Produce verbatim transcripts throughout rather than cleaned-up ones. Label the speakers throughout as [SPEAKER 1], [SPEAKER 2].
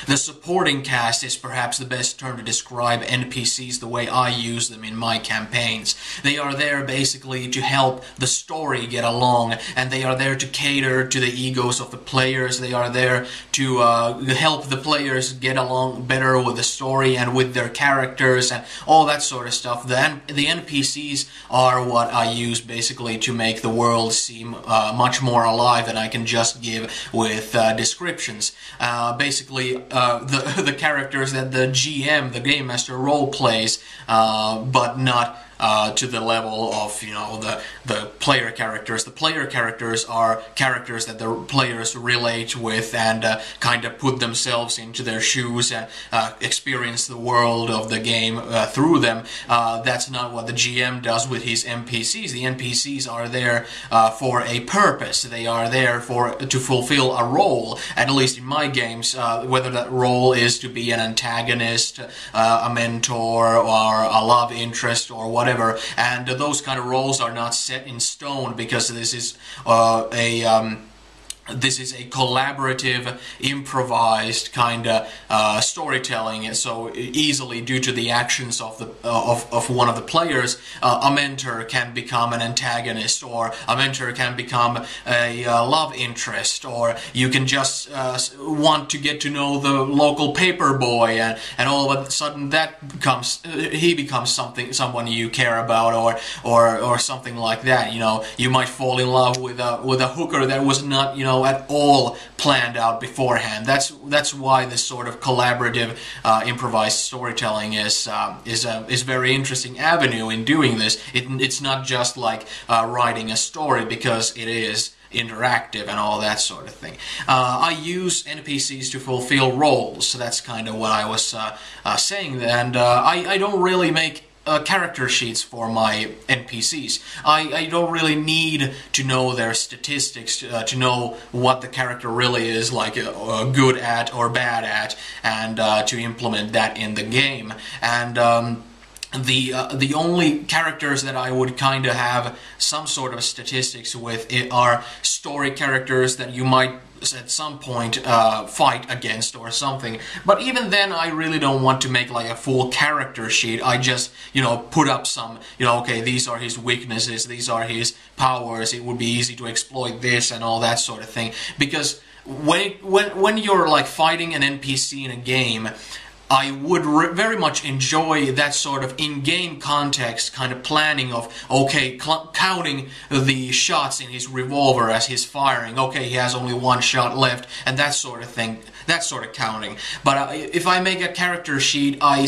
[SPEAKER 1] the supporting cast is perhaps the best term to describe N P Cs the way I use them in my campaigns. They are there basically to help the story get along, and they are there to cater to the egos of the players. They are there to uh, help the players get along better with the story and with their characters and all that sort of stuff. The, the N P Cs are what I use basically to make the world seem uh, much more alive than I can just give with uh, descriptions. Uh, basically, uh, the, the characters that the G M, the Game Master, role plays, uh, but not Uh, to the level of, you know, the the player characters. The player characters are characters that the players relate with and uh, kind of put themselves into their shoes and uh, experience the world of the game uh, through them. Uh, that's not what the G M does with his N P Cs. The N P Cs are there uh, for a purpose. They are there for to fulfill a role. At least in my games, uh, whether that role is to be an antagonist, uh, a mentor, or a love interest, or what. Whatever, and uh, those kind of roles are not set in stone because this is uh, a um, this is a collaborative, improvised kind of uh, storytelling. So easily, due to the actions of the uh, of of one of the players, uh, a mentor can become an antagonist, or a mentor can become a uh, love interest, or you can just uh, want to get to know the local paper boy, and and all of a sudden that becomes uh, he becomes something someone you care about, or or or something like that. You know, you might fall in love with a with a hooker that was not, you know, at all planned out beforehand. That's that's why this sort of collaborative, uh, improvised storytelling is uh, is a is very interesting avenue in doing this. It, it's not just like uh, writing a story, because it is interactive and all that sort of thing. Uh, I use N P Cs to fulfill roles, so that's kind of what I was uh, uh, saying. And uh, I, I don't really make Uh, character sheets for my N P Cs. I, I don't really need to know their statistics, uh, to know what the character really is, like uh, uh, good at or bad at, and uh, to implement that in the game. And um, The uh, the only characters that I would kind of have some sort of statistics with it are story characters that you might at some point uh, fight against or something. But even then, I really don't want to make like a full character sheet. I just, you know, put up some, you know, okay, these are his weaknesses, these are his powers, it would be easy to exploit this and all that sort of thing. Because when when when you're like fighting an N P C in a game, I would re very much enjoy that sort of in-game context kind of planning of, okay, counting the shots in his revolver as he's firing. Okay, he has only one shot left, and that sort of thing, that sort of counting. But uh, if I make a character sheet, I,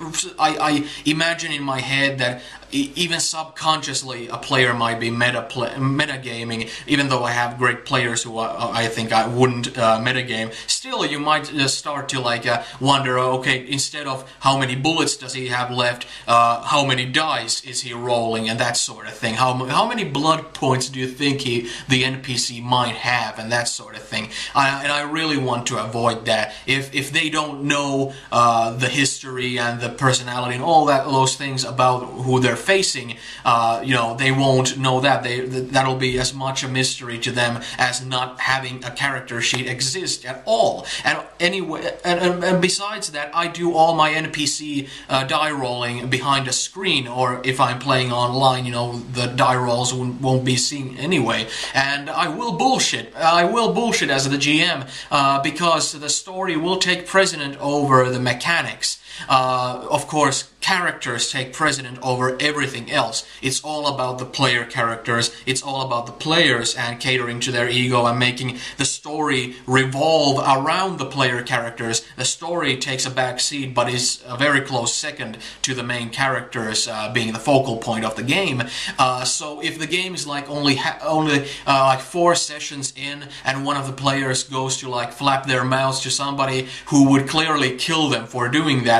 [SPEAKER 1] I, I imagine in my head that even subconsciously a player might be meta metagaming, even though I have great players who I, I think I wouldn't uh, metagame. Still, you might uh, start to like uh, wonder, okay, instead of how many bullets does he have left, uh, how many dice is he rolling, and that sort of thing. How how many blood points do you think he the N P C might have, and that sort of thing. I, and I really want to avoid that. If if they don't know uh, the history and the personality and all that those things about who they're facing, uh, you know, they won't know that. They that'll be as much a mystery to them as not having a character sheet exist at all. And anyway, and, and, and besides that, I do all my N P C uh, die rolling behind a screen, or if I'm playing online, you know, the die rolls won't, won't be seen anyway. And I will bullshit. I will bullshit as the G M uh, because the story will take precedent over the mechanics. Uh, of course, characters take precedent over everything else. It's all about the player characters, it's all about the players and catering to their ego and making the story revolve around the player characters. The story takes a back seat, but is a very close second to the main characters uh, being the focal point of the game. Uh, so if the game is like only ha only uh, like four sessions in, and one of the players goes to like flap their mouths to somebody who would clearly kill them for doing that,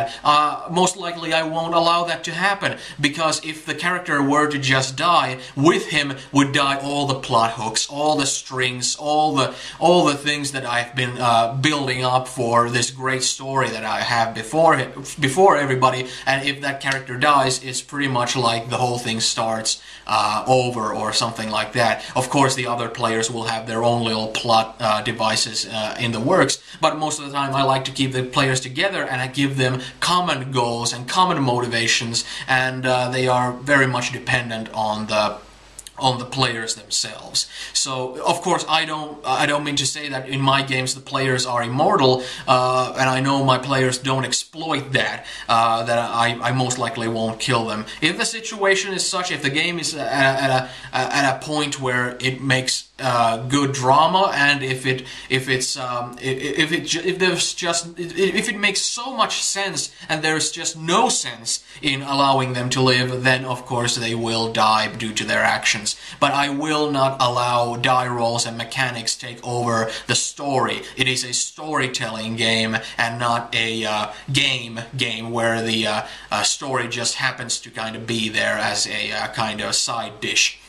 [SPEAKER 1] that, uh, most likely I won't allow that to happen, because if the character were to just die, with him would die all the plot hooks, all the strings, all the all the things that I've been uh, building up for this great story that I have before before everybody. And if that character dies, it's pretty much like the whole thing starts uh, over or something like that. Of course, the other players will have their own little plot uh, devices uh, in the works, but most of the time I like to keep the players together, and I give them common goals and common motivations, and uh, they are very much dependent on the on the players themselves. So, of course, I don't I don't mean to say that in my games the players are immortal, uh, and I know my players don't exploit that, uh, that I, I most likely won't kill them. If the situation is such, if the game is at a, at a, at a point where it makes uh, good drama, and if it if it's um, if, if it if there's just if it makes so much sense and there's just no sense in allowing them to live, then of course they will die due to their actions. But I will not allow die rolls and mechanics take over the story. It is a storytelling game and not a uh, game game where the uh, uh, story just happens to kind of be there as a uh, kind of side dish.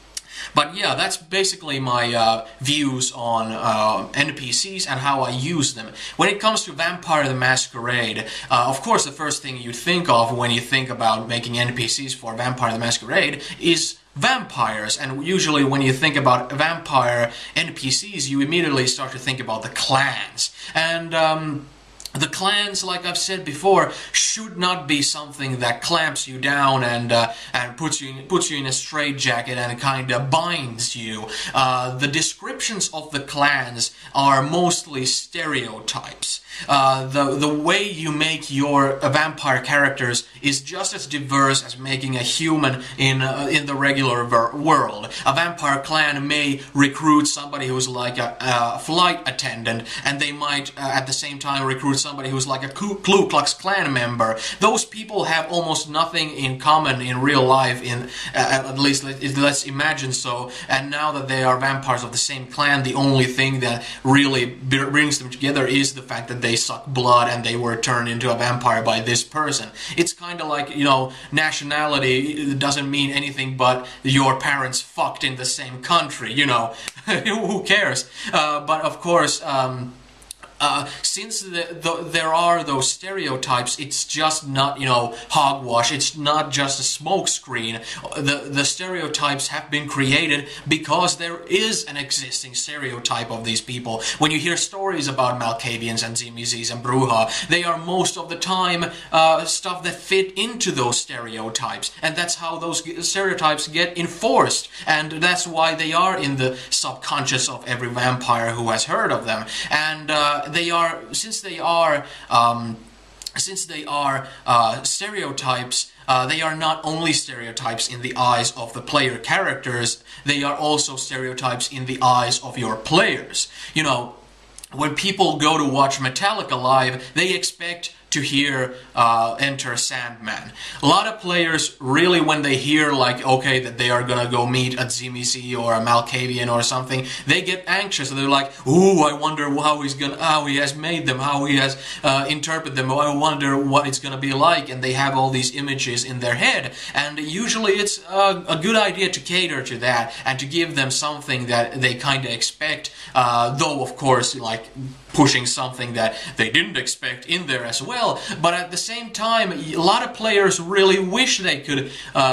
[SPEAKER 1] But yeah, that's basically my uh, views on uh, N P Cs and how I use them. When it comes to Vampire the Masquerade, uh, of course the first thing you think of when you think about making N P Cs for Vampire the Masquerade is vampires, and usually when you think about vampire N P Cs, you immediately start to think about the clans. And um, the clans, like I've said before, should not be something that clamps you down and uh, and puts you in, puts you in a straitjacket and kind of binds you. Uh, the descriptions of the clans are mostly stereotypes. Uh, the the way you make your uh, vampire characters is just as diverse as making a human in uh, in the regular world. A vampire clan may recruit somebody who's like a, a flight attendant, and they might uh, at the same time recruit somebody who's like a Ku Klux Klan member. Those people have almost nothing in common in real life, in uh, at least let, let's imagine so. And now that they are vampires of the same clan, the only thing that really brings them together is the fact that they suck blood and they were turned into a vampire by this person. It's kind of like, you know, nationality doesn't mean anything but your parents fucked in the same country, you know. Who cares? Uh, but of course, um, Uh, since the, the, there are those stereotypes, it's just not, you know, hogwash. It's not just a smokescreen. The, the stereotypes have been created because there is an existing stereotype of these people. When you hear stories about Malkavians and Tzimisces and Brujah, they are most of the time uh, stuff that fit into those stereotypes. And that's how those stereotypes get enforced. And that's why they are in the subconscious of every vampire who has heard of them. And uh, they are, since they are, um, since they are uh, stereotypes, uh, they are not only stereotypes in the eyes of the player characters, they are also stereotypes in the eyes of your players. You know, when people go to watch Metallica live, they expect to hear uh, Enter Sandman. A lot of players really, when they hear like, okay, that they are gonna go meet a Tzimisce or a Malkavian or something, they get anxious. They're like, ooh, I wonder how he's gonna, how he has made them, how he has uh, interpreted them. I wonder what it's gonna be like. And they have all these images in their head. And usually it's uh, a good idea to cater to that and to give them something that they kind of expect. Uh, though, of course, like pushing something that they didn't expect in there as well. But at the same time, a lot of players really wish they could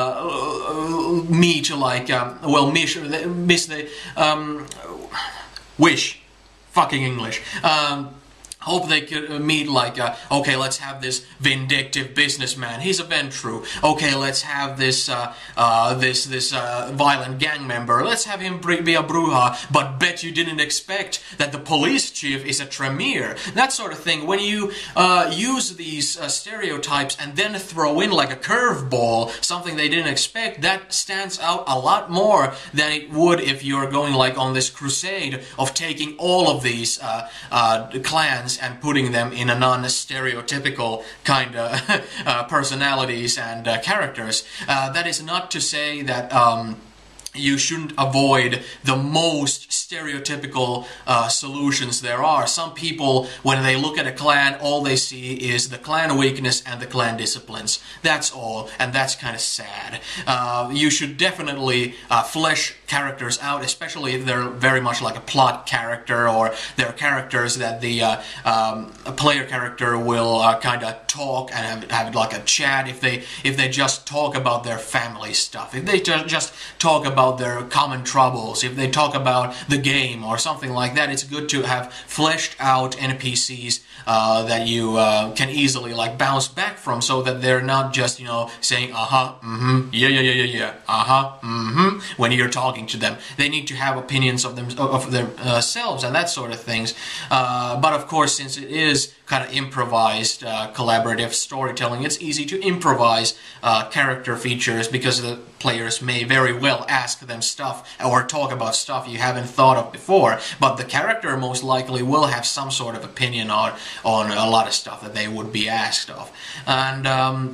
[SPEAKER 1] uh, meet like, um, well, miss, miss the, um, wish, fucking English, um, hope they could meet like, uh, okay, let's have this vindictive businessman. He's a Ventru. Okay, let's have this, uh, uh, this, this uh, violent gang member. Let's have him be a Brujah. But bet you didn't expect that the police chief is a Tremere. That sort of thing. When you uh, use these uh, stereotypes and then throw in like a curveball, something they didn't expect, that stands out a lot more than it would if you're going like on this crusade of taking all of these uh, uh, clans and putting them in a non-stereotypical kind of uh, personalities and uh, characters. Uh, that is not to say that um, you shouldn't avoid the most stereotypical uh, solutions there are. Some people, when they look at a clan, all they see is the clan weakness and the clan disciplines. That's all, and that's kind of sad. Uh, you should definitely uh, flesh characters out, especially if they're very much like a plot character, or they're characters that the uh, um, player character will uh, kind of talk and have, have like a chat. If they if they just talk about their family stuff, if they just talk about about their common troubles, if they talk about the game or something like that, it's good to have fleshed out N P Cs uh, that you uh, can easily like bounce back from, so that they're not just, you know, saying uh-huh, mm-hmm, yeah, yeah, yeah, yeah, yeah, uh-huh, mm-hmm, when you're talking to them. They need to have opinions of them, of themselves, uh, and that sort of things. Uh, but of course, since it is kind of improvised uh, collaborative storytelling, it's easy to improvise uh, character features, because the players may very well ask them stuff or talk about stuff you haven't thought of before, but the character most likely will have some sort of opinion on on a lot of stuff that they would be asked of. And um,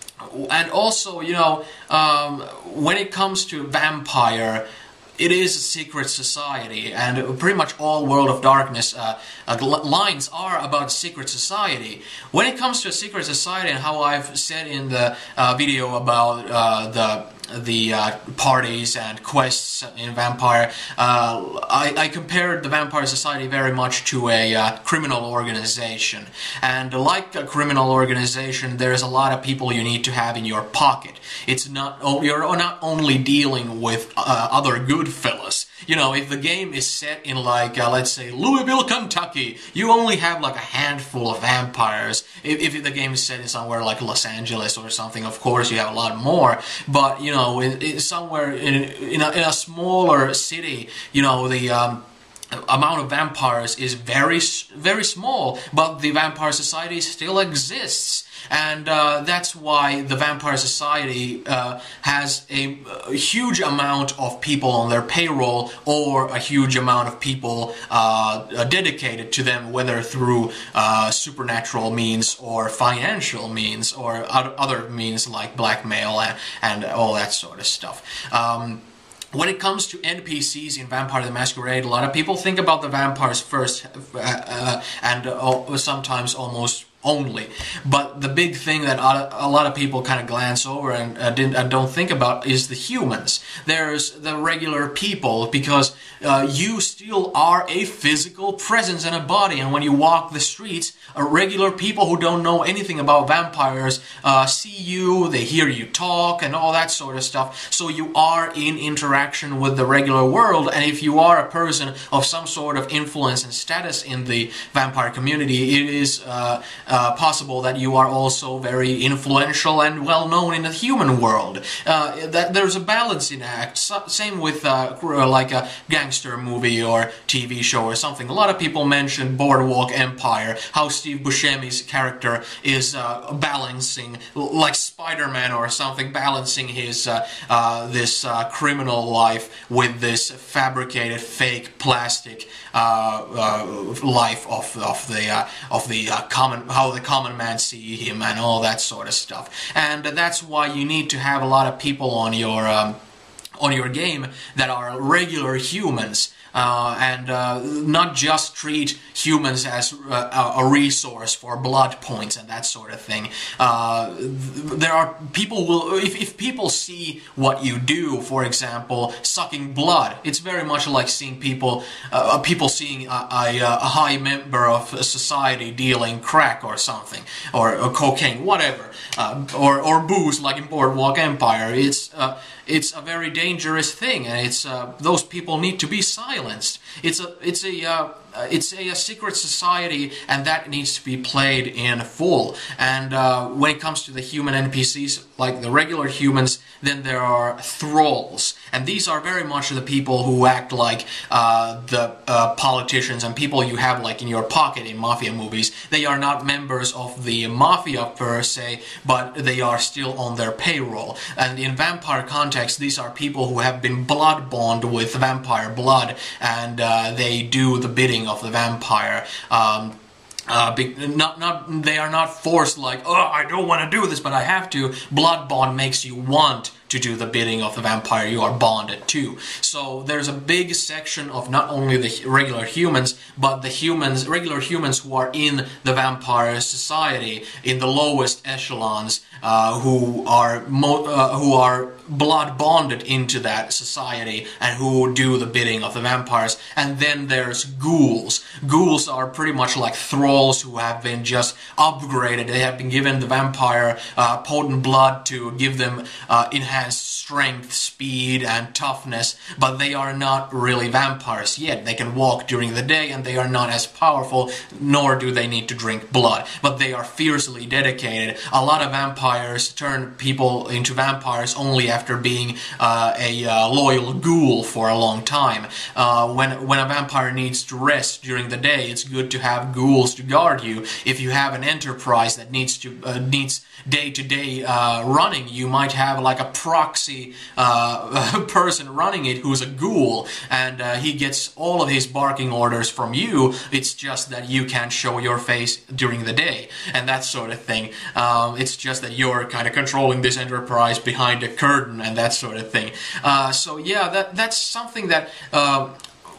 [SPEAKER 1] and also, you know, um, when it comes to vampire, it is a secret society, and pretty much all World of Darkness uh, uh, lines are about secret society. When it comes to a secret society, and how I've said in the uh, video about uh, the the uh, parties and quests in Vampire, uh, I, I compared the Vampire Society very much to a uh, criminal organization. And like a criminal organization, there's a lot of people you need to have in your pocket. It's not, you're not only dealing with uh, other good fellas. You know, if the game is set in like, uh, let's say, Louisville, Kentucky, you only have like a handful of vampires. If, if the game is set in somewhere like Los Angeles or something, of course you have a lot more. But, you know, in, in somewhere in, in, a, in a smaller city, you know, the um, amount of vampires is very, very small, but the Vampire Society still exists. And uh, that's why the Vampire Society uh, has a, a huge amount of people on their payroll, or a huge amount of people uh, dedicated to them, whether through uh, supernatural means or financial means or other means like blackmail and, and all that sort of stuff. Um, When it comes to N P Cs in Vampire the Masquerade, a lot of people think about the vampires first, uh, uh, and uh, sometimes almost only. But the big thing that a lot of people kind of glance over and, uh, didn't, and don't think about is the humans. There's the regular people, because uh, you still are a physical presence in a body, and when you walk the streets, uh, regular people who don't know anything about vampires uh, see you, they hear you talk, and all that sort of stuff. So you are in interaction with the regular world, and if you are a person of some sort of influence and status in the vampire community, it is uh, uh, possible that you are also very influential and well known in the human world. Uh, that there's a balancing act. So, same with uh, like a gangster movie or T V show or something. A lot of people mention Boardwalk Empire, how Steve Buscemi's character is uh, balancing, like Spider-Man or something, balancing his uh, uh, this uh, criminal life with this fabricated, fake, plastic uh, uh, life of of the uh, of the uh, common, how the common man see him, and all that sort of stuff. And that's why you need to have a lot of people on your um, on your game that are regular humans. Uh, and uh, not just treat humans as uh, a resource for blood points and that sort of thing. Uh, there are people will if, if people see what you do, for example, sucking blood, it's very much like seeing people uh, people seeing a, a, a high member of society dealing crack or something, or, or cocaine, whatever, uh, or or booze like in Boardwalk Empire. It's uh, it's a very dangerous thing, and it's uh, those people need to be silenced. It's a it's a uh, it's a, a secret society, and that needs to be played in full. And uh, when it comes to the human N P Cs, like the regular humans, then there are thralls, and these are very much the people who act like uh, the uh, politicians and people you have like in your pocket in mafia movies. They are not members of the mafia per se, but they are still on their payroll. And in vampire context, these are people who have been blood bond with vampire blood, and uh, they do the bidding of the vampire. Um, Uh, be, not, not, they are not forced like, oh, I don't want to do this, but I have to. Blood bond makes you want to to do the bidding of the vampire you are bonded to. So there's a big section of not only the regular humans, but the humans, regular humans who are in the vampire society, in the lowest echelons, uh, who are mo uh, who are blood bonded into that society and who do the bidding of the vampires. And then there's ghouls. Ghouls are pretty much like thralls who have been just upgraded. They have been given the vampire uh, potent blood to give them uh, enhanced strength, speed, and toughness, but they are not really vampires yet. They can walk during the day and they are not as powerful, nor do they need to drink blood, but they are fiercely dedicated. A lot of vampires turn people into vampires only after being uh, a uh, loyal ghoul for a long time. Uh, when, when a vampire needs to rest during the day, it's good to have ghouls to guard you. If you have an enterprise that needs to uh, needs day-to-day uh, running, you might have like a proxy uh, person running it who's a ghoul, and uh, he gets all of his barking orders from you. It's just that you can't show your face during the day, and that sort of thing. Um, it's just that you're kind of controlling this enterprise behind a curtain and that sort of thing. Uh, so yeah, that that's something that uh,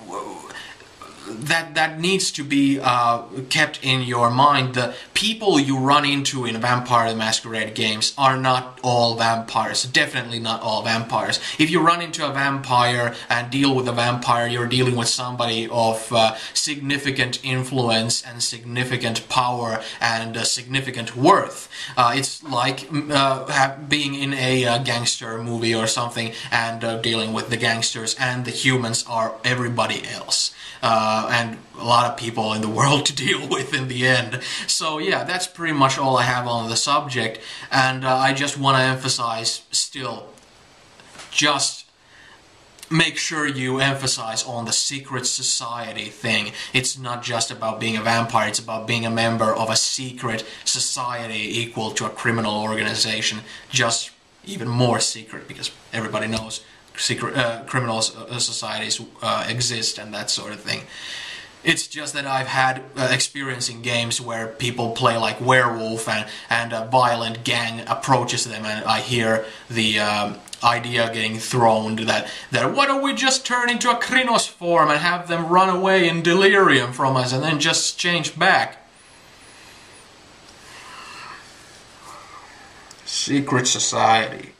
[SPEAKER 1] that that needs to be uh, kept in your mind. The people you run into in Vampire the Masquerade games are not all vampires. Definitely not all vampires. If you run into a vampire and deal with a vampire, you're dealing with somebody of uh, significant influence and significant power and uh, significant worth. Uh, it's like uh, being in a uh, gangster movie or something and uh, dealing with the gangsters, and the humans are everybody else. Uh, and a lot of people in the world to deal with in the end. So yeah, that's pretty much all I have on the subject, and uh, I just want to emphasize still, just make sure you emphasize on the secret society thing. It's not just about being a vampire, it's about being a member of a secret society equal to a criminal organization, just even more secret, because everybody knows secret uh, criminal uh, societies uh, exist and that sort of thing. It's just that I've had uh, experience in games where people play like werewolf and, and a violent gang approaches them, and I hear the um, idea getting thrown that, that why don't we just turn into a Krynos form and have them run away in delirium from us and then just change back. Secret society.